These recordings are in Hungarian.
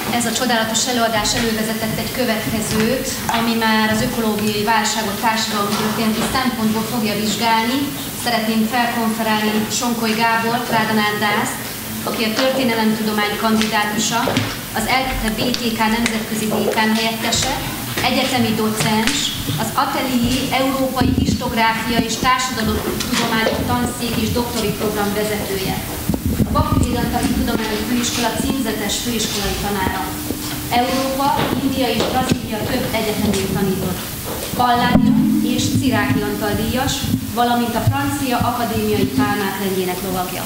Ez a csodálatos előadás elővezetett egy következőt, ami már az ökológiai válságot társadalomtörténeti szempontból fogja vizsgálni. Szeretném felkonferálni Sonkoly Gábort, Rádanát Dászt, aki a történelemtudomány kandidátusa, az ELTE BTK nemzetközi dékán helyettese, egyetemi docens, az Atelier Európai Histográfia és Társadalomtudományi Tanszék és doktori program vezetője. A Bhaktivedanta Tudományi Főiskola címzetes főiskolai tanára. Európa, India és Brazília több egyetemén tanított. Palladium és Cziráky Antal díjas, valamint a Francia Akadémiai Pálmák rendjének lovagja.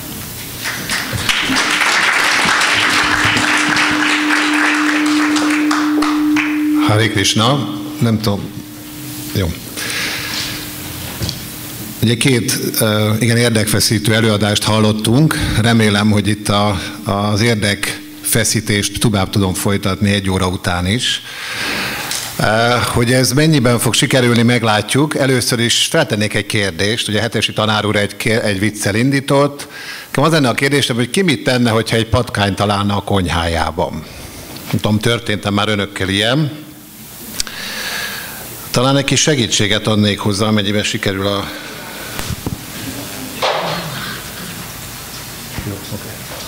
Hare Krishna, nem tudom, jó. Ugye két igen érdekfeszítő előadást hallottunk, remélem, hogy itt az érdekfeszítést tovább tudom folytatni 1 óra után is. Hogy ez mennyiben fog sikerülni, meglátjuk. Először is feltennék egy kérdést, ugye Hetesi tanár úr egy viccel indított. Az lenne a kérdésem, hogy ki mit tenne, hogyha egy patkány találna a konyhájában. Nem tudom, történtem már önökkel ilyen. Talán egy kis segítséget adnék hozzá, amennyiben sikerül a... Jó, okay.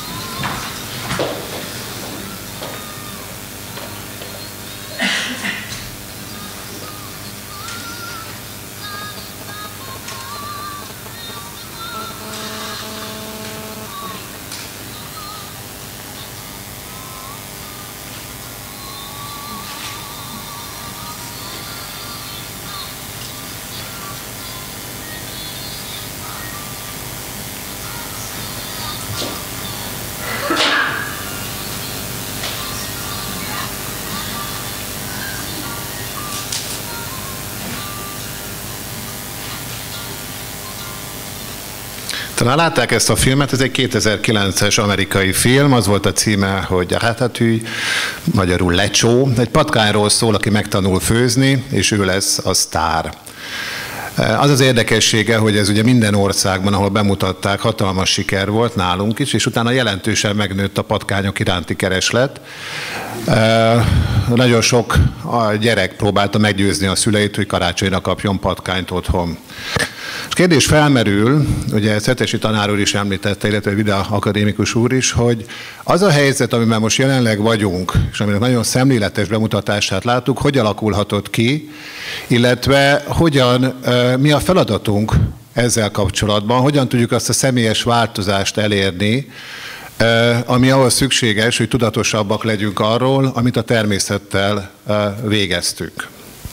Talán látták ezt a filmet, ez egy 2009-es amerikai film, az volt a címe, hogy Ratatouille, magyarul lecsó. Egy patkányról szól, aki megtanul főzni, és ő lesz a sztár. Az az érdekessége, hogy ez ugye minden országban, ahol bemutatták, hatalmas siker volt, nálunk is, és utána jelentősen megnőtt a patkányok iránti kereslet. Nagyon sok gyerek próbálta meggyőzni a szüleit, hogy karácsonyra kapjon patkányt otthon. A kérdés felmerül, ugye Hetesi tanár úr is említette, illetve Vida akadémikus úr is, hogy az a helyzet, amiben most jelenleg vagyunk, és aminek nagyon szemléletes bemutatását láttuk, hogy alakulhatott ki, illetve mi a feladatunk ezzel kapcsolatban, hogyan tudjuk azt a személyes változást elérni, ami ahhoz szükséges, hogy tudatosabbak legyünk arról, amit a természettel végeztünk.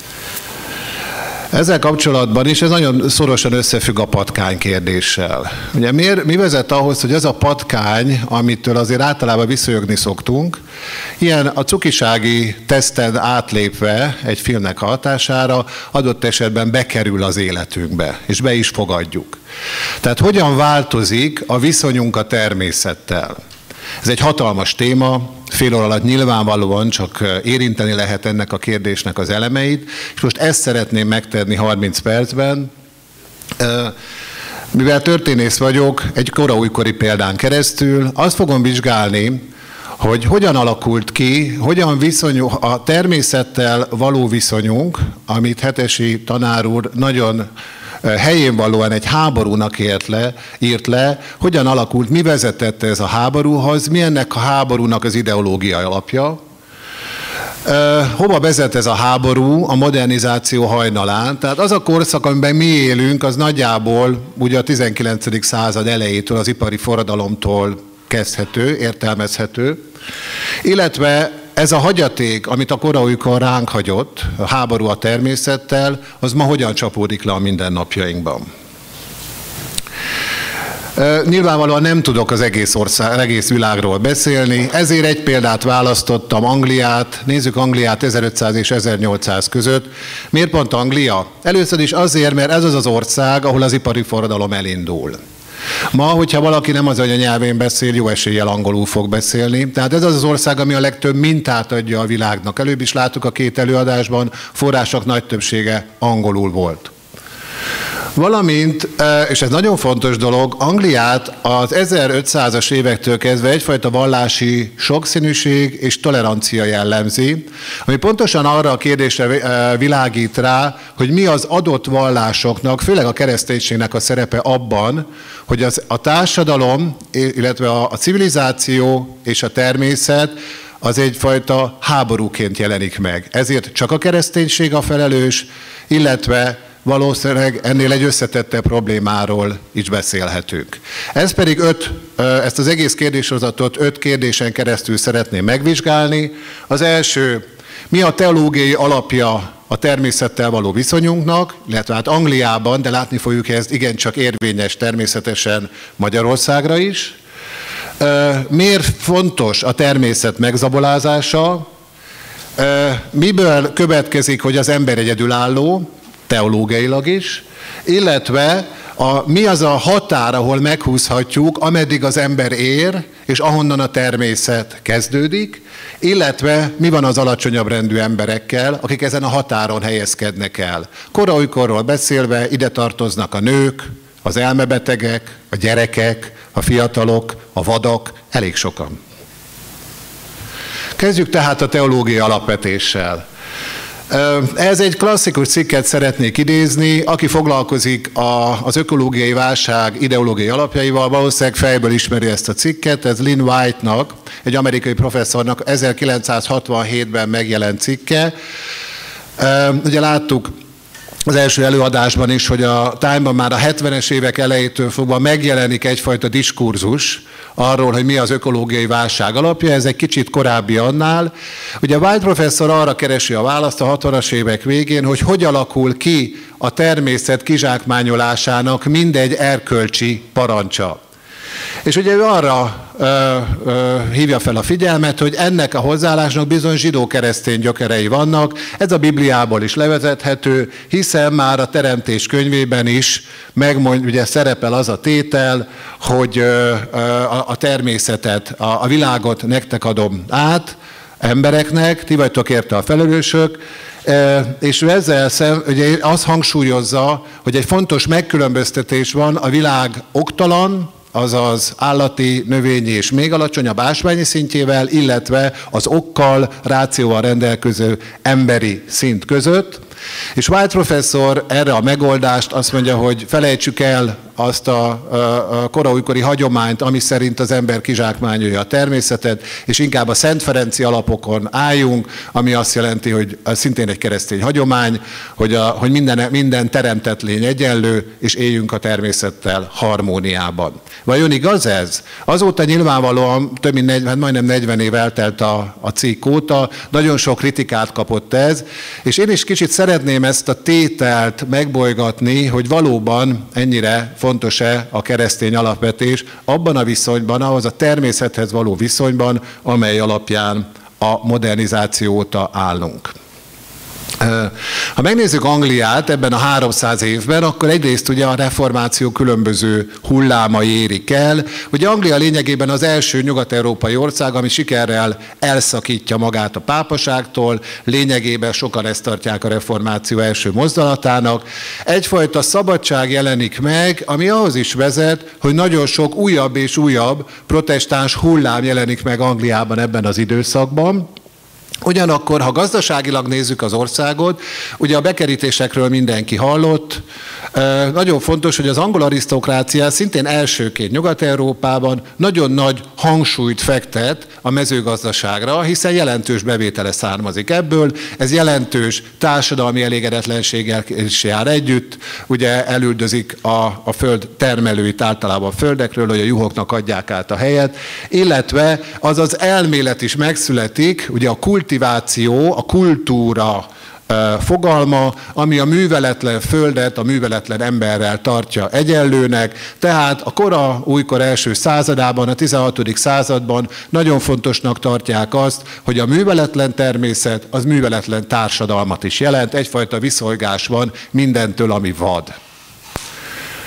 Ezzel kapcsolatban is ez nagyon szorosan összefügg a patkány kérdéssel. Ugye mi vezet ahhoz, hogy ez a patkány, amitől azért általában visszajogni szoktunk, ilyen a cukisági teszten átlépve egy filmnek hatására adott esetben bekerül az életünkbe, és be is fogadjuk. Tehát hogyan változik a viszonyunk a természettel? Ez egy hatalmas téma, fél óra alatt nyilvánvalóan csak érinteni lehet ennek a kérdésnek az elemeit, és most ezt szeretném megtenni 30 percben. Mivel történész vagyok, egy koraújkori példán keresztül azt fogom vizsgálni, hogy hogyan alakult ki, hogyan viszonyul a természettel való viszonyunk, amit Hetesi tanár úr nagyon helyén valóan egy háborúnak írt le, hogyan alakult, mi vezetett ez a háborúhoz, mi ennek a háborúnak az ideológiai alapja, hova vezet ez a háború a modernizáció hajnalán. Tehát az a korszak, amiben mi élünk, az nagyjából ugye a 19. század elejétől, az ipari forradalomtól kezdhető, értelmezhető, illetve ez a hagyaték, amit a koraújkor ránk hagyott, a háború a természettel, az ma hogyan csapódik le a mindennapjainkban. Nyilvánvalóan nem tudok az egész világról beszélni, ezért egy példát választottam, Angliát. Nézzük Angliát 1500 és 1800 között. Miért pont Anglia? Először is azért, mert ez az az ország, ahol az ipari forradalom elindul. Ma, hogyha valaki nem az anyanyelvén beszél, jó eséllyel angolul fog beszélni. Tehát ez az az ország, ami a legtöbb mintát adja a világnak. Előbb is láttuk a két előadásban, források nagy többsége angolul volt. Valamint, és ez nagyon fontos dolog, Angliát az 1500-as évektől kezdve egyfajta vallási sokszínűség és tolerancia jellemzi, ami pontosan arra a kérdésre világít rá, hogy mi az adott vallásoknak, főleg a kereszténységnek a szerepe abban, hogy a társadalom, illetve a civilizáció és a természet az egyfajta háborúként jelenik meg. Ezért csak a kereszténység a felelős, illetve valószínűleg ennél egy összetettebb problémáról is beszélhetünk. Ez pedig ezt az egész kérdéssorozatot 5 kérdésen keresztül szeretném megvizsgálni. Az első, mi a teológiai alapja a természettel való viszonyunknak, illetve hát Angliában, de látni fogjuk, hogy ez igencsak érvényes természetesen Magyarországra is. Miért fontos a természet megzabolázása? Miből következik, hogy az ember egyedülálló, teológiailag is, illetve mi az a határ, ahol meghúzhatjuk, ameddig az ember ér, és ahonnan a természet kezdődik, illetve mi van az alacsonyabb rendű emberekkel, akik ezen a határon helyezkednek el. Kora-újkorról beszélve ide tartoznak a nők, az elmebetegek, a gyerekek, a fiatalok, a vadak, elég sokan. Kezdjük tehát a teológiai alapvetéssel. Ez egy klasszikus cikket szeretnék idézni, aki foglalkozik az ökológiai válság ideológiai alapjaival, valószínűleg fejből ismeri ezt a cikket, ez Lynn White-nak, egy amerikai professzornak 1967-ben megjelent cikke. Ugye láttuk az első előadásban is, hogy a Time-ban már a 70-es évek elejétől fogva megjelenik egyfajta diskurzus arról, hogy mi az ökológiai válság alapja, ez egy kicsit korábbi annál. Ugye White professzor arra keresi a választ a 60-as évek végén, hogy alakul ki a természet kizsákmányolásának mindegy erkölcsi parancsa. És ugye ő arra hívja fel a figyelmet, hogy ennek a hozzáállásnak bizony zsidó-keresztény gyökerei vannak. Ez a Bibliából is levezethető, hiszen már a Teremtés könyvében is ugye szerepel az a tétel, hogy a természetet, a világot nektek adom át, embereknek, ti vagytok érte a felelősök, és ezzel ugye azt hangsúlyozza, hogy egy fontos megkülönböztetés van a világ oktalan, azaz állati, növényi és még alacsonyabb ásványi szintjével, illetve az okkal, rációval rendelkező emberi szint között. És White professzor erre a megoldást azt mondja, hogy felejtsük el azt a koraújkori hagyományt, ami szerint az ember kizsákmányolja a természetet, és inkább a Szent Ferenci alapokon álljunk, ami azt jelenti, hogy szintén egy keresztény hagyomány, hogy minden teremtett lény egyenlő, és éljünk a természettel harmóniában. Vajon igaz ez? Azóta nyilvánvalóan majdnem 40 év eltelt a cikk óta, nagyon sok kritikát kapott ez, és én is kicsit szeretném ezt a tételt megbolygatni, hogy valóban ennyire fontos-e a keresztény alapvetés abban a viszonyban, ahhoz a természethez való viszonyban, amely alapján a modernizáció óta állunk. Ha megnézzük Angliát ebben a 300 évben, akkor egyrészt ugye a reformáció különböző hullámai érik el. Ugye Anglia lényegében az első nyugat-európai ország, ami sikerrel elszakítja magát a pápaságtól, lényegében sokan ezt tartják a reformáció első mozdulatának. Egyfajta szabadság jelenik meg, ami ahhoz is vezet, hogy nagyon sok újabb és újabb protestáns hullám jelenik meg Angliában ebben az időszakban. Ugyanakkor, ha gazdaságilag nézzük az országot, ugye a bekerítésekről mindenki hallott, nagyon fontos, hogy az angol arisztokrácia szintén elsőként Nyugat-Európában nagyon nagy hangsúlyt fektet a mezőgazdaságra, hiszen jelentős bevétele származik ebből, ez jelentős társadalmi elégedetlenséggel is jár együtt, ugye elüldözik a föld termelőit általában a földekről, hogy a juhoknak adják át a helyet, illetve az az elmélet is megszületik, ugye a kultiváció, a kultúra fogalma, ami a műveletlen földet a műveletlen emberrel tartja egyenlőnek, tehát a kora újkor első századában, a 16. században nagyon fontosnak tartják azt, hogy a műveletlen természet az műveletlen társadalmat is jelent, egyfajta viszolgás van mindentől, ami vad.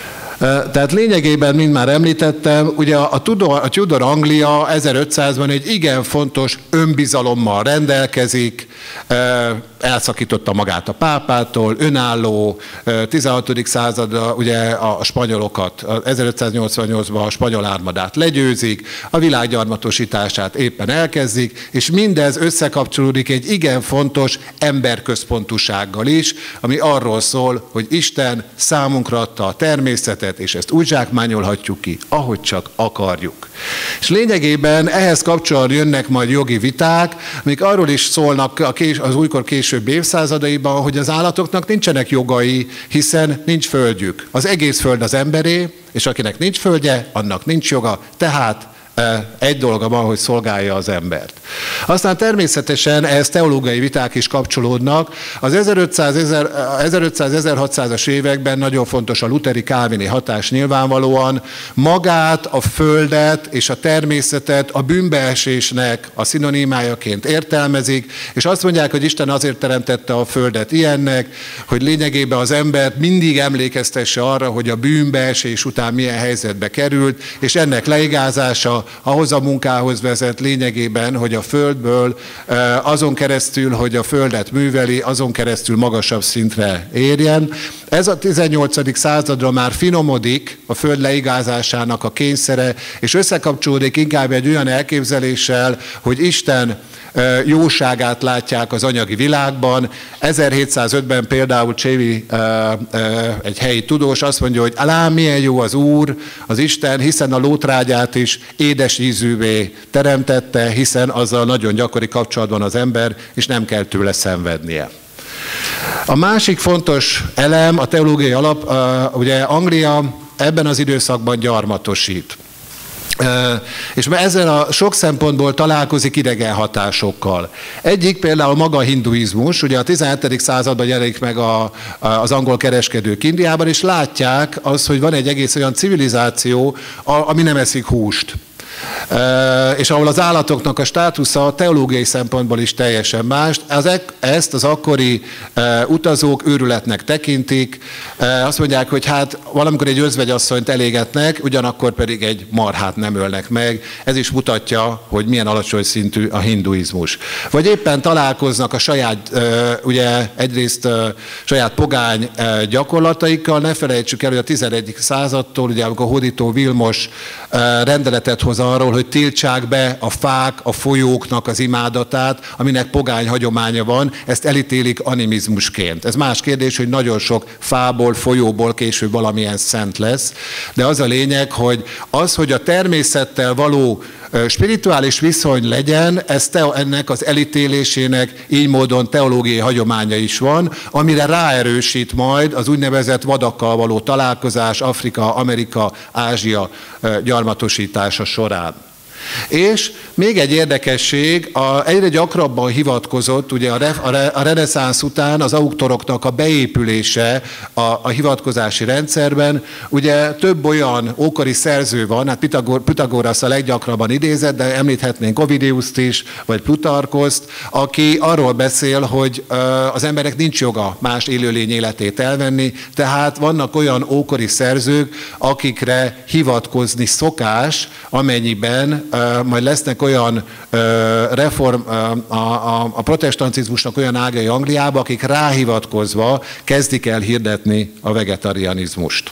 Tehát lényegében, mint már említettem, ugye a Tudor Anglia 1500-ban egy igen fontos önbizalommal rendelkezik, elszakította magát a pápától, önálló, 16. századra ugye a spanyolokat, 1588-ban a spanyol armadát legyőzik, a világ gyarmatosítását éppen elkezdik, és mindez összekapcsolódik egy igen fontos emberközpontúsággal is, ami arról szól, hogy Isten számunkra adta a természetet, és ezt úgy zsákmányolhatjuk ki, ahogy csak akarjuk. És lényegében ehhez kapcsolatban jönnek majd jogi viták, amik arról is szólnak az újkor később évszázadaiban, hogy az állatoknak nincsenek jogai, hiszen nincs földjük. Az egész föld az emberé, és akinek nincs földje, annak nincs joga, tehát egy dolga van, hogy szolgálja az embert. Aztán természetesen ehhez teológiai viták is kapcsolódnak. Az 1500-1600-as években nagyon fontos a lutheri kálvini hatás nyilvánvalóan. Magát, a földet és a természetet a bűnbeesésnek a szinonimájaként értelmezik, és azt mondják, hogy Isten azért teremtette a földet ilyennek, hogy lényegében az embert mindig emlékeztesse arra, hogy a bűnbeesés után milyen helyzetbe került, és ennek leigázása ahhoz a munkához vezet lényegében, hogy a földből azon keresztül, hogy a földet műveli, azon keresztül magasabb szintre érjen. Ez a 18. századra már finomodik a föld leigázásának a kényszere, és összekapcsolódik inkább egy olyan elképzeléssel, hogy Isten jóságát látják az anyagi világban. 1705-ben például Csévi, egy helyi tudós azt mondja, hogy lám milyen jó az Úr, az Isten, hiszen a lótrágyát is édes ízűvé teremtette, hiszen azzal nagyon gyakori kapcsolatban az ember, és nem kell tőle szenvednie. A másik fontos elem, a teológiai alap, ugye Anglia ebben az időszakban gyarmatosít. És ezzel a sok szempontból találkozik idegen hatásokkal. Egyik például maga a hinduizmus, ugye a 17. században jelenik meg az angol kereskedők Indiában, és látják azt, hogy van egy egész olyan civilizáció, ami nem eszik húst. És ahol az állatoknak a státusza teológiai szempontból is teljesen más. Ezt az akkori utazók őrületnek tekintik. Azt mondják, hogy hát valamikor egy özvegyasszonyt elégetnek, ugyanakkor pedig egy marhát nem ölnek meg. Ez is mutatja, hogy milyen alacsony szintű a hinduizmus. Vagy éppen találkoznak a saját, ugye egyrészt saját pogány gyakorlataikkal. Ne felejtsük el, hogy a 11. századtól, ugye amikor hódító Vilmos rendeletet hoz arról, hogy tiltsák be a fák, a folyóknak az imádatát, aminek pogány hagyománya van, ezt elítélik animizmusként. Ez más kérdés, hogy nagyon sok fából, folyóból később valamilyen szent lesz, de az a lényeg, hogy a természettel való spirituális viszony legyen, ennek az elítélésének így módon teológiai hagyománya is van, amire ráerősít majd az úgynevezett vadakkal való találkozás Afrika, Amerika, Ázsia gyarmatosítása során. És még egy érdekesség, egyre gyakrabban hivatkozott, ugye a reneszánsz után az auktoroknak a beépülése a hivatkozási rendszerben, ugye több olyan ókori szerző van, hát Pitagorasz a leggyakrabban idézett, de említhetnénk Ovidiuszt is, vagy Plutarkoszt, aki arról beszél, hogy az emberek nincs joga más élőlény életét elvenni, tehát vannak olyan ókori szerzők, akikre hivatkozni szokás, amennyiben majd lesznek olyan a protestantizmusnak olyan ágai Angliába, akik ráhivatkozva kezdik el hirdetni a vegetarianizmust.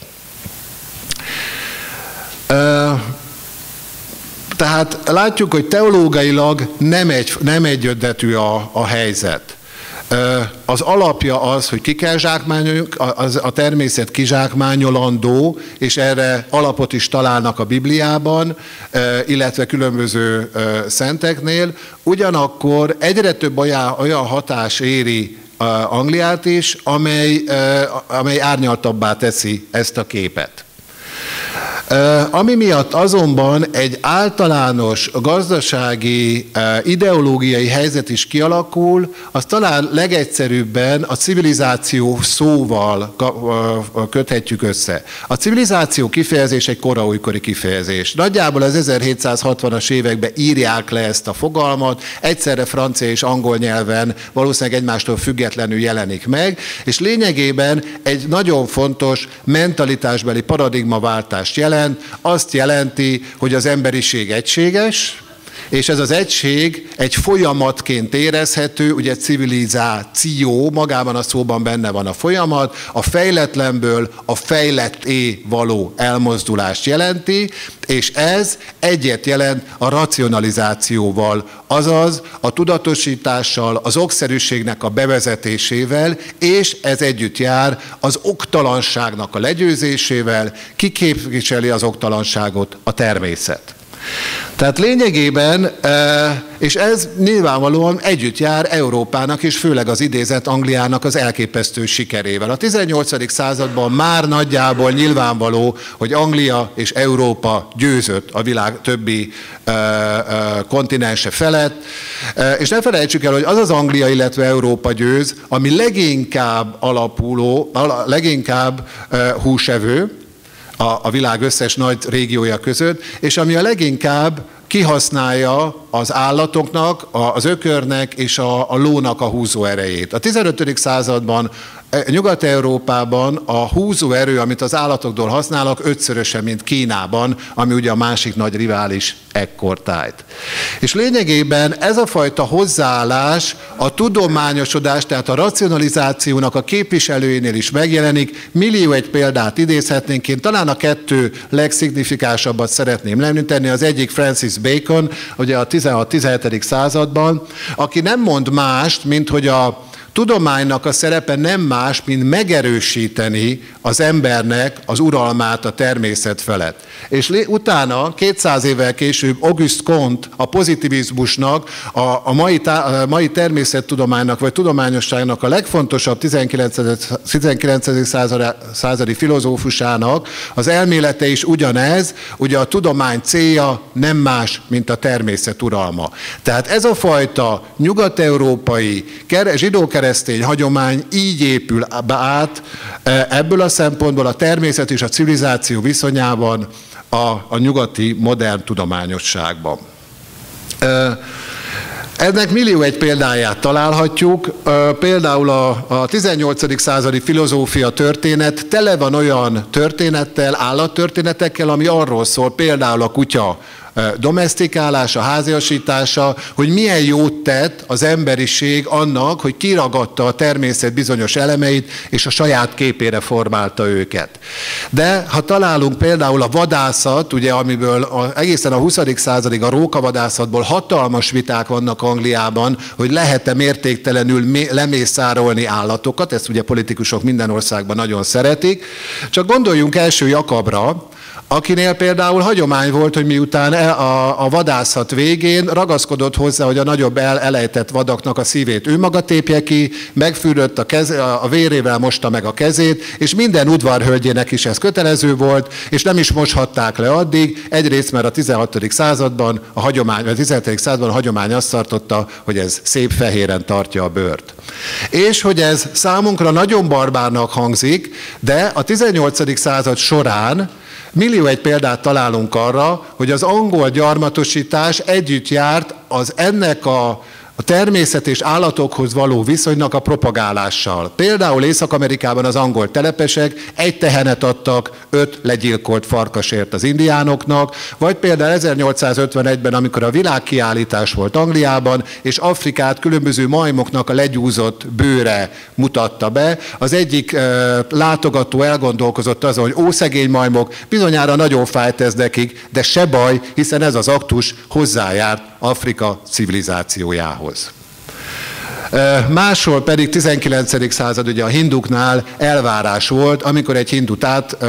Tehát látjuk, hogy teológiailag nem egyöttetű a helyzet. Az alapja az, hogy ki kell zsákmányoljunk, a természet kizsákmányolandó, és erre alapot is találnak a Bibliában, illetve különböző szenteknél. Ugyanakkor egyre több olyan hatás éri Angliát is, amely árnyaltabbá teszi ezt a képet. Ami miatt azonban egy általános gazdasági, ideológiai helyzet is kialakul, az talán legegyszerűbben a civilizáció szóval köthetjük össze. A civilizáció kifejezés egy koraújkori kifejezés. Nagyjából az 1760-as években írják le ezt a fogalmat, egyszerre francia és angol nyelven valószínűleg egymástól függetlenül jelenik meg, és lényegében egy nagyon fontos mentalitásbeli paradigmaváltást jelent. Azt jelenti, hogy az emberiség egységes, és ez az egység egy folyamatként érezhető, ugye civilizáció, magában a szóban benne van a folyamat, a fejletlenből a fejletté való elmozdulást jelenti, és ez egyet jelent a racionalizációval, azaz a tudatosítással, az okszerűségnek a bevezetésével, és ez együtt jár az oktalanságnak a legyőzésével. Ki képviseli az oktalanságot? A természet. Tehát lényegében, és ez nyilvánvalóan együtt jár Európának, és főleg az idézett Angliának az elképesztő sikerével. A 18. században már nagyjából nyilvánvaló, hogy Anglia és Európa győzött a világ többi kontinense felett, és ne felejtsük el, hogy az az Anglia, illetve Európa győz, ami leginkább húsevő, a világ összes nagy régiója között, és ami a leginkább kihasználja az állatoknak, az ökörnek és a lónak a húzóerejét. A 15. században Nyugat-Európában a húzóerő, amit az állatoktól használnak, 5-szöröse, mint Kínában, ami ugye a másik nagy rivális ekkortájt. És lényegében ez a fajta hozzáállás a tudományosodás, tehát a racionalizációnak a képviselőinél is megjelenik. Millió egy példát idézhetnénk, én talán a kettő legszignifikánsabbat szeretném említeni. Az egyik Francis Bacon, ugye a 16-17. században, aki nem mond mást, mint hogy a tudománynak a szerepe nem más, mint megerősíteni az embernek az uralmát a természet felett. És utána, 200 évvel később Auguste Comte a pozitivizmusnak, a mai természettudománynak vagy tudományosságnak a legfontosabb 19. századi filozófusának az elmélete is ugyanez, ugye a tudomány célja nem más, mint a természet uralma. Tehát ez a fajta nyugat-európai zsidó-keresztény hagyomány így épül át ebből a szempontból a természet és a civilizáció viszonyában a nyugati modern tudományosságban. Ennek millió egy példáját találhatjuk, például a 18. századi filozófia történet tele van olyan történettel, állattörténetekkel, ami arról szól, például a kutya domesztikálása, háziasítása, hogy milyen jót tett az emberiség annak, hogy kiragadta a természet bizonyos elemeit, és a saját képére formálta őket. De ha találunk például a vadászat, ugye, amiből egészen a 20. századig a rókavadászatból hatalmas viták vannak Angliában, hogy lehet-e mértéktelenül lemészárolni állatokat, ezt ugye politikusok minden országban nagyon szeretik. Csak gondoljunk első Jakabra, akinél például hagyomány volt, hogy miután a vadászat végén ragaszkodott hozzá, hogy a nagyobb elejtett vadaknak a szívét ő maga tépje ki, megfürödt a vérével mosta meg a kezét, és minden udvarhölgyének is ez kötelező volt, és nem is moshatták le addig, egyrészt mert a 16. században a 17. században a hagyomány azt tartotta, hogy ez szép fehéren tartja a bőrt. És hogy ez számunkra nagyon barbárnak hangzik, de a 18. század során millió egy példát találunk arra, hogy az angol gyarmatosítás együtt járt ennek a természet és állatokhoz való viszonynak a propagálással. Például Észak-Amerikában az angol telepesek egy tehenet adtak 5 legyilkolt farkasért az indiánoknak, vagy például 1851-ben, amikor a világkiállítás volt Angliában, és Afrikát különböző majmoknak a legyúzott bőre mutatta be. Az egyik látogató elgondolkozott azon, hogy szegény majmok, bizonyára nagyon fájt ez nekik, de se baj, hiszen ez az aktus hozzájárt Afrika civilizációjához. Máshol pedig 19. század, ugye a hinduknál elvárás volt, amikor egy hindut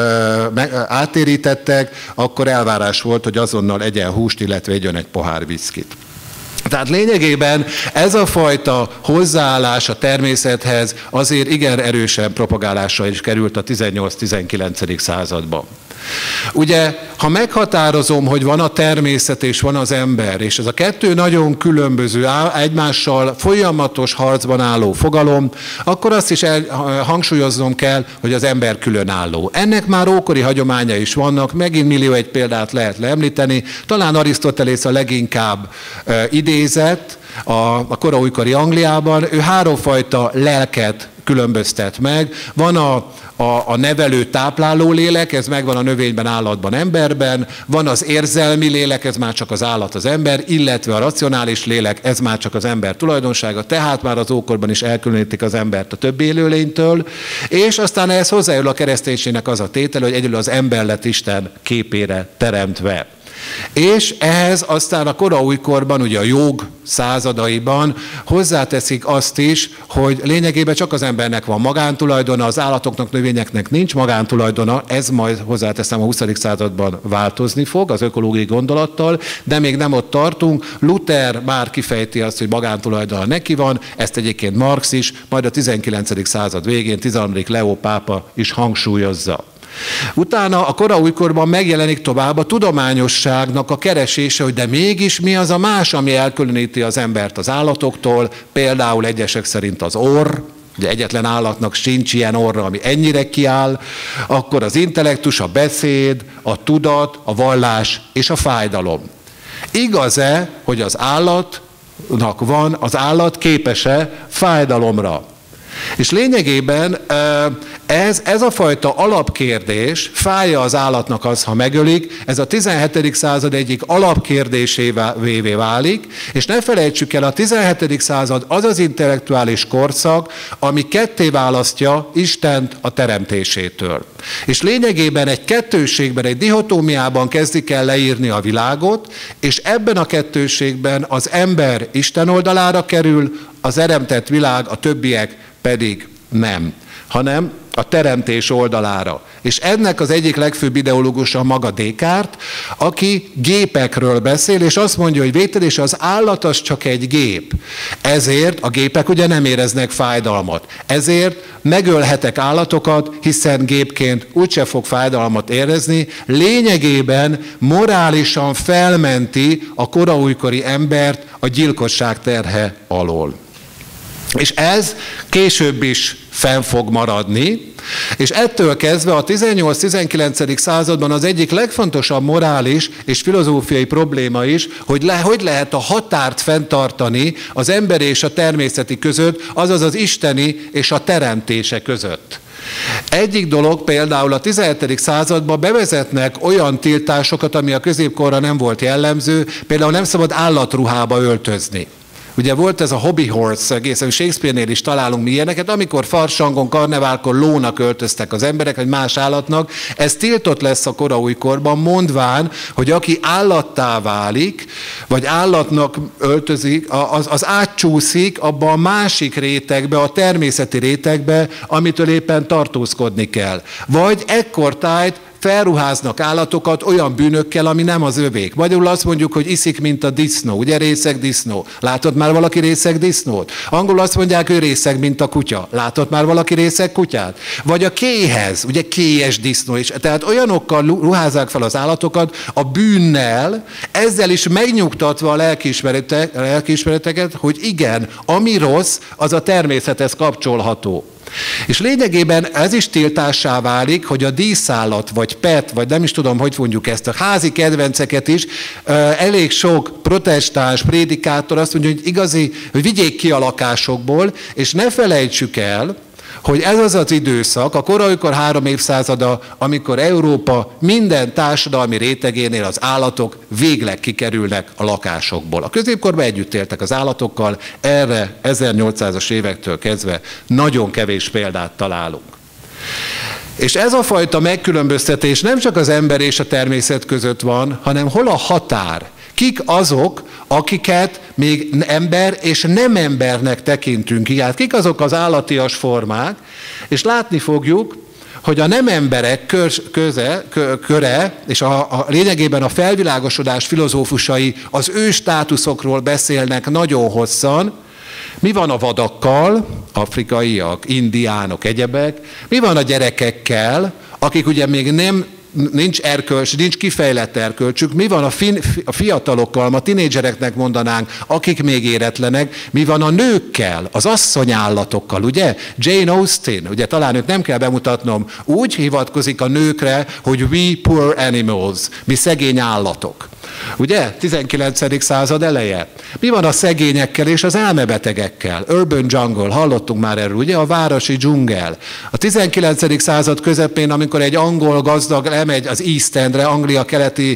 áttérítettek, akkor elvárás volt, hogy azonnal egyen húst, illetve egyen egy pohár viszkit. Tehát lényegében ez a fajta hozzáállás a természethez azért igen erősen propagálásra is került a 18-19. században. Ugye, ha meghatározom, hogy van a természet és van az ember, és ez a kettő nagyon különböző, egymással folyamatos harcban álló fogalom, akkor azt is hangsúlyoznom kell, hogy az ember különálló. Ennek már ókori hagyománya is vannak, megint millió egy példát lehet leemlíteni, talán Arisztotelész a leginkább idézett a koraújkori Angliában, ő háromfajta lelket különböztet meg. Van a nevelő tápláló lélek, ez megvan a növényben, állatban, emberben, van az érzelmi lélek, ez már csak az állat, az ember, illetve a racionális lélek, ez már csak az ember tulajdonsága, tehát már az ókorban is elkülönítik az embert a többi élőlénytől, és aztán ehhez hozzájön a kereszténységnek az a tétel, hogy egyedül az ember lett Isten képére teremtve. És ehhez aztán a koraújkorban, ugye a jog századaiban hozzáteszik azt is, hogy lényegében csak az embernek van magántulajdona, az állatoknak, növényeknek nincs magántulajdona, ez majd hozzáteszem a 20. században változni fog az ökológiai gondolattal, de még nem ott tartunk. Luther már kifejti azt, hogy magántulajdona neki van, ezt egyébként Marx is, majd a 19. század végén 13. Leó pápa is hangsúlyozza. Utána a koraújkorban megjelenik tovább a tudományosságnak a keresése, hogy de mégis mi az a más, ami elkülöníti az embert az állatoktól, például egyesek szerint az orr, ugye egyetlen állatnak sincs ilyen orra, ami ennyire kiáll, akkor az intellektus, a beszéd, a tudat, a vallás és a fájdalom. Igaz-e, hogy az állat képes-e fájdalomra? És lényegében ez a fajta alapkérdés, fáj az állatnak az, ha megölik, ez a 17. század egyik alapkérdésévé válik, és ne felejtsük el, a 17. század az az intellektuális korszak, ami ketté választja Istent a teremtésétől. És lényegében egy kettősségben, egy dihotómiában kezdik el leírni a világot, és ebben a kettősségben az ember Isten oldalára kerül, az teremtett világ, a többiek pedig nem, hanem a teremtés oldalára. És ennek az egyik legfőbb ideológusa maga Descartes, aki gépekről beszél, és azt mondja, hogy végtelen, és az állat az csak egy gép. Ezért a gépek ugye nem éreznek fájdalmat. Ezért megölhetek állatokat, hiszen gépként úgyse fog fájdalmat érezni. Lényegében morálisan felmenti a koraújkori embert a gyilkosság terhe alól. És ez később is fenn fog maradni, és ettől kezdve a 18-19. században az egyik legfontosabb morális és filozófiai probléma is, hogy hogy lehet a határt fenntartani az emberi és a természeti között, azaz az isteni és a teremtése között. Egyik dolog például a 17. században bevezetnek olyan tiltásokat, ami a középkorra nem volt jellemző, például nem szabad állatruhába öltözni. Ugye volt ez a hobby horse, egészen Shakespeare-nél is találunk mi ilyeneket, amikor farsangon, karneválkor lónak öltöztek az emberek, vagy más állatnak, ez tiltott lesz a koraújkorban, mondván, hogy aki állattá válik, vagy állatnak öltözik, az átcsúszik abba a másik rétegbe, a természeti rétegbe, amitől éppen tartózkodni kell. Vagy ekkortájt felruháznak állatokat olyan bűnökkel, ami nem az övék. Magyarul azt mondjuk, hogy iszik, mint a disznó, ugye részeg disznó. Látott már valaki részeg disznót? Angolul azt mondják, hogy részeg, mint a kutya. Látott már valaki részeg kutyát? Vagy a kéhez, ugye kélyes disznó is. Tehát olyanokkal ruházzák fel az állatokat a bűnnel, ezzel is megnyugtatva a lelkiismereteket, hogy igen, ami rossz, az a természethez kapcsolható. És lényegében ez is tiltássá válik, hogy a díszállat, vagy pet, vagy nem is tudom, hogy mondjuk ezt, a házi kedvenceket is, elég sok protestáns prédikátor azt mondja, hogy igazi, hogy vigyék ki a lakásokból, és ne felejtsük el, hogy ez az az időszak, a koraújkor 3 évszázada, amikor Európa minden társadalmi rétegénél az állatok végleg kikerülnek a lakásokból. A középkorban együtt éltek az állatokkal, erre 1800-as évektől kezdve nagyon kevés példát találunk. És ez a fajta megkülönböztetés nem csak az ember és a természet között van, hanem hol a határ? Kik azok, akiket még ember és nem embernek tekintünk ki? Hát kik azok az állatias formák? És látni fogjuk, hogy a nem emberek köre, és lényegében a felvilágosodás filozófusai az ő státuszokról beszélnek nagyon hosszan. Mi van a vadakkal, afrikaiak, indiánok, egyebek? Mi van a gyerekekkel, akik ugye még nem nincs erkölcs, nincs kifejlett erkölcsük. Mi van a fiatalokkal, a tinédzsereknek mondanánk, akik még éretlenek, mi van a nőkkel, az asszonyállatokkal, ugye? Jane Austen, ugye talán őt nem kell bemutatnom, úgy hivatkozik a nőkre, hogy we poor animals, mi szegény állatok. Ugye? 19. század eleje. Mi van a szegényekkel és az elmebetegekkel? Urban jungle, hallottunk már erről, ugye? A városi dzsungel. A 19. század közepén, amikor egy angol gazdag lemegy az East Endre, Anglia keleti,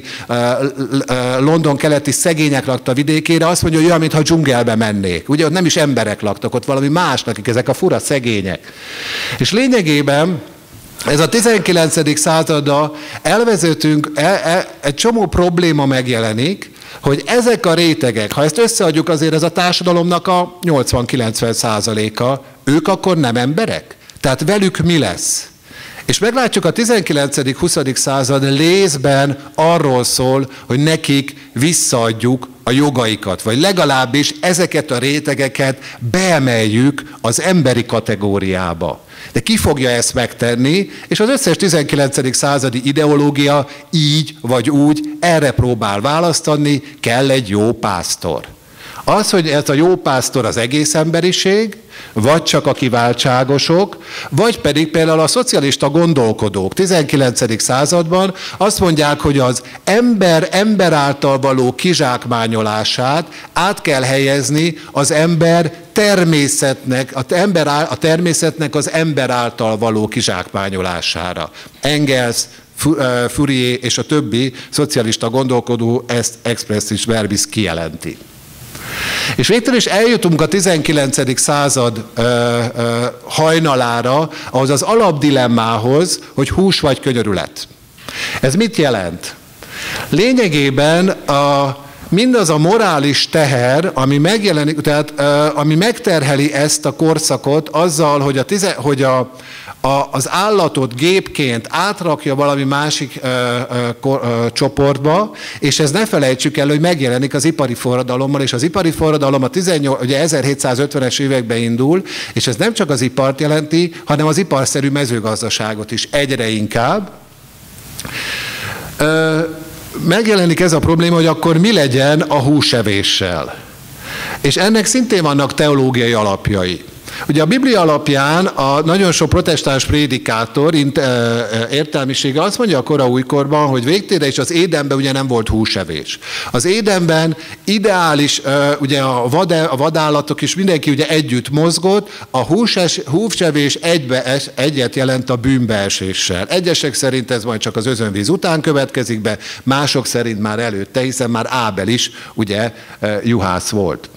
London keleti szegények lakta vidékére, azt mondja, hogy olyan, mintha dzsungelbe mennék. Ugye ott nem is emberek laktak, ott valami más lakik, ezek a fura szegények. És lényegében ez a 19. századra elvezetünk, egy csomó probléma megjelenik, hogy ezek a rétegek, ha ezt összeadjuk, azért ez a társadalomnak a 80-90%-a, ők akkor nem emberek? Tehát velük mi lesz? És meglátjuk, a 19.-20. század részben arról szól, hogy nekik visszaadjuk a jogaikat, vagy legalábbis ezeket a rétegeket beemeljük az emberi kategóriába. De ki fogja ezt megtenni, és az összes 19. századi ideológia így vagy úgy erre próbál választani, kell egy jó pásztor. Az, hogy ez a jó pásztor az egész emberiség, vagy csak a kiváltságosok, vagy pedig például a szocialista gondolkodók 19. században azt mondják, hogy az ember által való kizsákmányolását át kell helyezni az ember természetnek, a természetnek az ember által való kizsákmányolására. Engels, Fourier és a többi szocialista gondolkodó ezt expressis verbis kijelenti. És végtelen is eljutunk a 19. század hajnalára, ahhoz az alapdilemmához, hogy hús vagy könyörület. Ez mit jelent? Lényegében mindaz a morális teher, ami megjelenik, tehát ami megterheli ezt a korszakot azzal, hogy az állatot gépként átrakja valami másik csoportba, és ez ne felejtsük el, hogy megjelenik az ipari forradalommal, és az ipari forradalom ugye 1750-es években indul, és ez nem csak az ipart jelenti, hanem az iparszerű mezőgazdaságot is egyre inkább. Megjelenik ez a probléma, hogy akkor mi legyen a húsevéssel. És ennek szintén vannak teológiai alapjai. Ugye a Biblia alapján a nagyon sok protestáns prédikátor értelmisége azt mondja a kora újkorban, hogy végtére is az Édenben ugye nem volt húsevés. Az Édenben ideális, ugye a vadállatok is mindenki ugye együtt mozgott, a húsevés egyet jelent a bűnbeeséssel. Egyesek szerint ez majd csak az özönvíz után következik be, mások szerint már előtte, hiszen már Ábel is ugye juhász volt.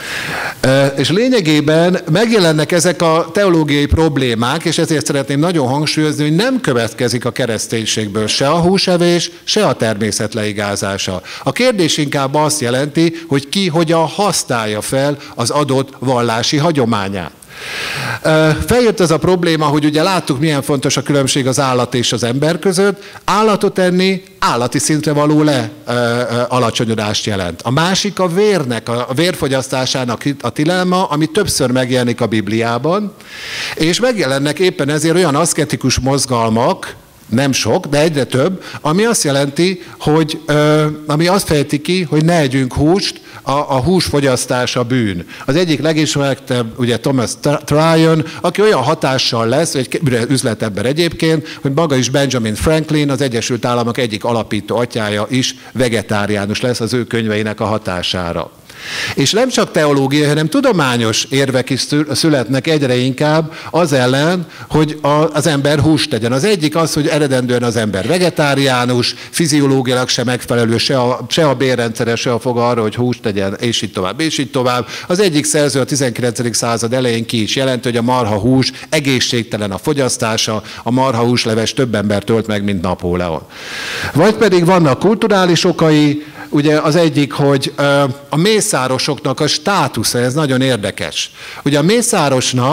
És lényegében megjelennek ezek a teológiai problémák, és ezért szeretném nagyon hangsúlyozni, hogy nem következik a kereszténységből se a húsevés, se a természet leigázása. A kérdés inkább azt jelenti, hogy ki hogyan használja fel az adott vallási hagyományát. Feljött ez a probléma, hogy ugye láttuk, milyen fontos a különbség az állat és az ember között. Állatot enni állati szintre való alacsonyodást jelent. A másik a vérnek, a vérfogyasztásának a tilalma, ami többször megjelenik a Bibliában, és megjelennek éppen ezért olyan aszketikus mozgalmak, nem sok, de egyre több, ami azt jelenti, hogy ami azt fejti ki, hogy ne együnk húst, a húsfogyasztás a bűn. Az egyik legismertebb, ugye Thomas Tryon, aki olyan hatással lesz, egy üzletember egyébként, hogy maga is Benjamin Franklin, az Egyesült Államok egyik alapító atyája is vegetáriánus lesz az ő könyveinek a hatására. És nem csak teológiai, hanem tudományos érvek is születnek egyre inkább az ellen, hogy az ember húst tegyen. Az egyik az, hogy eredendően az ember vegetáriánus, fiziológiailag sem megfelelő, se a bérrendszere, se a foga arra, hogy húst tegyen, és így tovább, és így tovább. Az egyik szerző a 19. század elején ki is jelenti, hogy a marhahús egészségtelen a fogyasztása, a marhahúsleves több embert tölt meg, mint Napóleon. Vagy pedig vannak kulturális okai, ugye az egyik, hogy a mészárosoknak a státusza, ez nagyon érdekes. Ugye a mészárosnak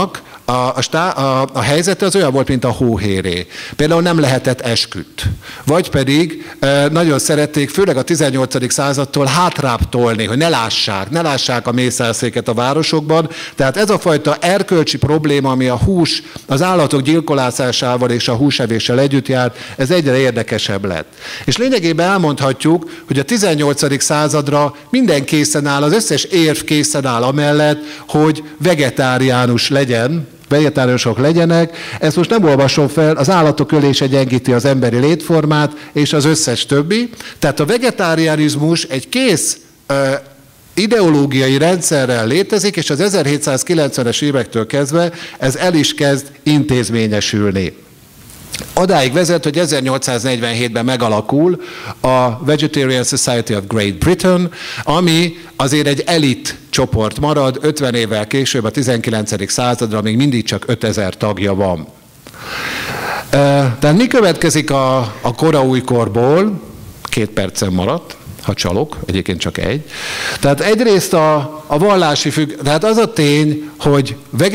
a helyzete az olyan volt, mint a hóhéré. Például nem lehetett esküdt. Vagy pedig nagyon szerették, főleg a 18. századtól hátrább tolni, hogy ne lássák a mészárszéket a városokban. Tehát ez a fajta erkölcsi probléma, ami a hús, az állatok gyilkolásával és a húsevéssel együtt járt, ez egyre érdekesebb lett. És lényegében elmondhatjuk, hogy a 18. századra minden készen áll, az összes érv készen áll amellett, hogy vegetáriánusok legyenek. Ezt most nem olvasom fel, az állatok ölése gyengíti az emberi létformát, és az összes többi. Tehát a vegetáriánizmus egy kész ideológiai rendszerrel létezik, és az 1790-es évektől kezdve ez el is kezd intézményesülni. Odáig vezet, hogy 1847-ben megalakul a Vegetarian Society of Great Britain, ami azért egy elit csoport marad, 50 évvel később, a 19. századra még mindig csak 5000 tagja van. Tehát mi következik a koraújkorból? 2 percen maradt, ha csalok, egyébként csak egy. Tehát egyrészt a vallási tehát az a tény, hogy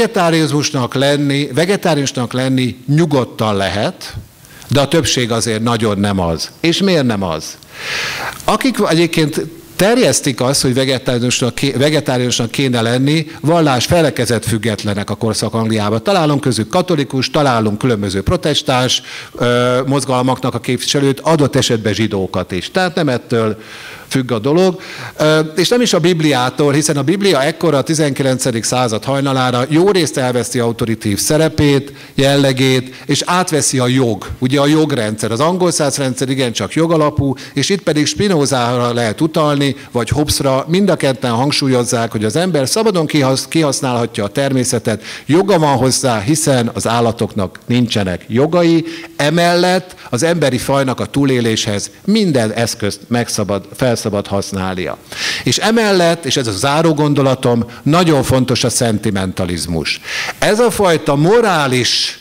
vegetáriánusnak lenni nyugodtan lehet, de a többség azért nagyon nem az. És miért nem az? Akik egyébként terjesztik azt, hogy vegetáriánusnak kéne lenni, vallás felekezet függetlenek a korszak Angliában. Találunk közük katolikus, találunk különböző protestáns mozgalmaknak a képviselőt, adott esetben zsidókat is. Tehát nem ettől függ a dolog, és nem is a Bibliától, hiszen a Biblia ekkora a 19. század hajnalára jó részt elveszi autoritív szerepét, jellegét, és átveszi a jog, ugye a jogrendszer. Az angol száz rendszer igencsak jogalapú, és itt pedig Spinozára lehet utalni, vagy Hobbesra, mind a ketten hangsúlyozzák, hogy az ember szabadon kihasználhatja a természetet, joga van hozzá, hiszen az állatoknak nincsenek jogai, emellett az emberi fajnak a túléléshez minden eszközt fel szabad használnia. És emellett, és ez a záró gondolatom, nagyon fontos a szentimentalizmus. Ez a fajta morális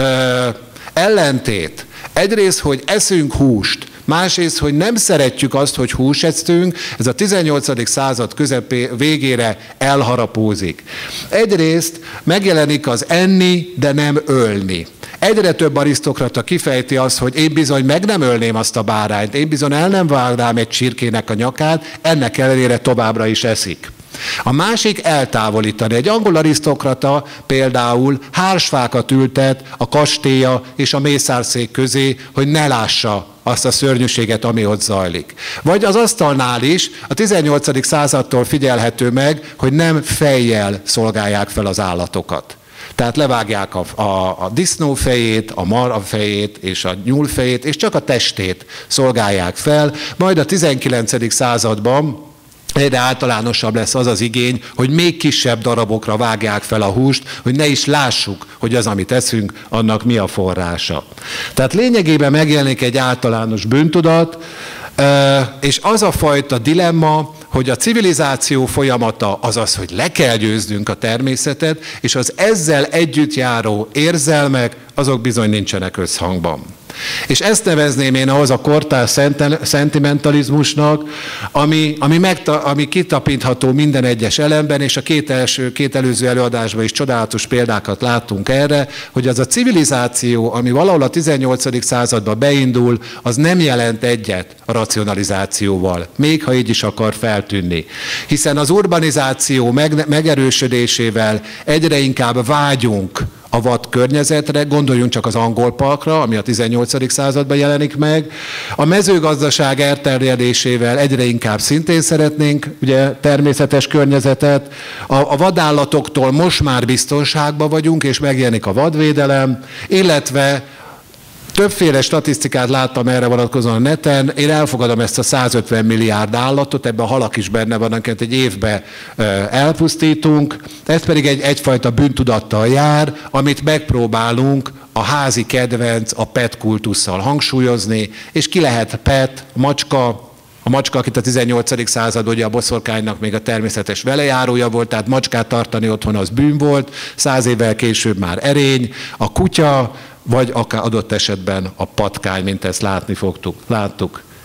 ellentét, egyrészt, hogy eszünk húst, másrészt, hogy nem szeretjük azt, hogy húst eszünk, ez a 18. század végére elharapózik. Egyrészt megjelenik az enni, de nem ölni. Egyre több arisztokrata kifejti azt, hogy én bizony meg nem ölném azt a bárányt, én bizony el nem vágnám egy csirkének a nyakát, ennek ellenére továbbra is eszik. A másik eltávolítani. Egy angol arisztokrata például hársfákat ültet a kastélya és a mészárszék közé, hogy ne lássa azt a szörnyűséget, ami ott zajlik. Vagy az asztalnál is a 18. századtól figyelhető meg, hogy nem fejjel szolgálják fel az állatokat. Tehát levágják a disznó fejét, a marha fejét és a nyúl fejét, és csak a testét szolgálják fel. Majd a 19. században egyre általánosabb lesz az az igény, hogy még kisebb darabokra vágják fel a húst, hogy ne is lássuk, hogy az, amit eszünk, annak mi a forrása. Tehát lényegében megjelenik egy általános bűntudat, és az a fajta dilemma, hogy a civilizáció folyamata az az, hogy le kell győznünk a természetet, és az ezzel együtt járó érzelmek, azok bizony nincsenek összhangban. És ezt nevezném én ahhoz a kortárs szentimentalizmusnak, ami kitapintható minden egyes elemben, és a két előző előadásban is csodálatos példákat láttunk erre, hogy az a civilizáció, ami valahol a 18. században beindul, az nem jelent egyet a racionalizációval, még ha így is akar feltűnni. Hiszen az urbanizáció megerősödésével egyre inkább vágyunk a vad környezetre, gondoljunk csak az angol parkra, ami a 18. században jelenik meg. A mezőgazdaság elterjedésével egyre inkább szintén szeretnénk ugye, természetes környezetet. A vadállatoktól most már biztonságban vagyunk, és megjelenik a vadvédelem, illetve többféle statisztikát láttam erre vonatkozóan a neten. Én elfogadom ezt a 150 milliárd állatot, ebben a halak is benne vannak, egy évben elpusztítunk. Ez pedig egyfajta bűntudattal jár, amit megpróbálunk a házi kedvenc, a pet kultusszal hangsúlyozni, és ki lehet pet, macska, a macska, akit a 18. század, ugye a boszorkánynak még a természetes velejárója volt, tehát macskát tartani otthon az bűn volt, 100 évvel később már erény, a kutya, vagy akár adott esetben a patkány, mint ezt láttuk.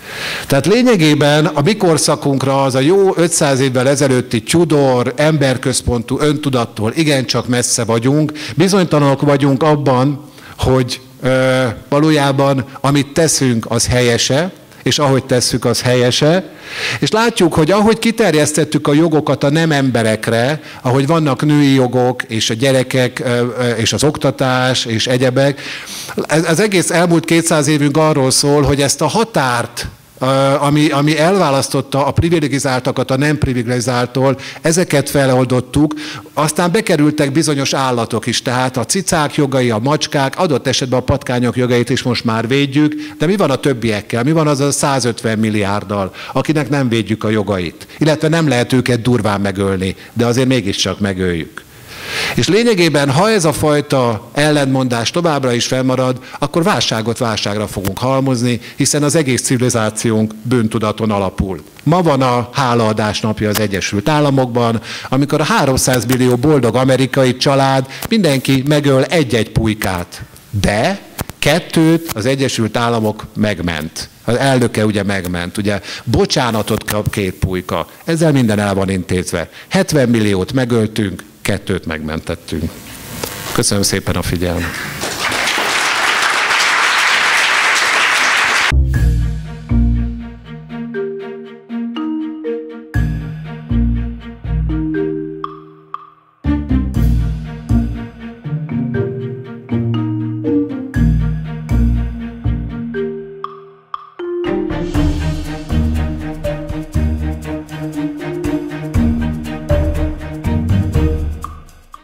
Tehát lényegében a mi korszakunkra az a jó 500 évvel ezelőtti Tudor, emberközpontú öntudattól igencsak messze vagyunk. Bizonytalanok vagyunk abban, hogy valójában amit teszünk, az helyese, és ahogy tesszük, az helyese. És látjuk, hogy ahogy kiterjesztettük a jogokat a nem emberekre, ahogy vannak női jogok, és a gyerekek, és az oktatás, és egyebek, az egész elmúlt 200 évünk arról szól, hogy ezt a határt, ami elválasztotta a privilegizáltakat a nem privilegizáltól, ezeket feloldottuk, aztán bekerültek bizonyos állatok is, tehát a cicák jogai, a macskák, adott esetben a patkányok jogait is most már védjük, de mi van a többiekkel? Mi van az a 150 milliárddal, akinek nem védjük a jogait? Illetve nem lehet őket durván megölni, de azért mégiscsak megöljük. És lényegében, ha ez a fajta ellentmondás továbbra is fennmarad, akkor válságot válságra fogunk halmozni, hiszen az egész civilizációnk bűntudaton alapul. Ma van a hálaadás napja az Egyesült Államokban, amikor a 300 millió boldog amerikai család mindenki megöl egy-egy pulykát. De 2 az Egyesült Államok megment. Az elnöke ugye megment, ugye bocsánatot kap 2 pulyka. Ezzel minden el van intézve. 70 milliót megöltünk, 2 megmentettünk. Köszönöm szépen a figyelmet.